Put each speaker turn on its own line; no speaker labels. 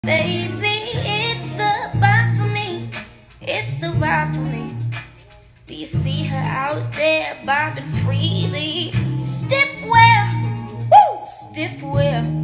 Baby, it's the vibe for me. It's the vibe for me. Do you see her out there bobbing freely? Stiff wear, woo, stiff wear.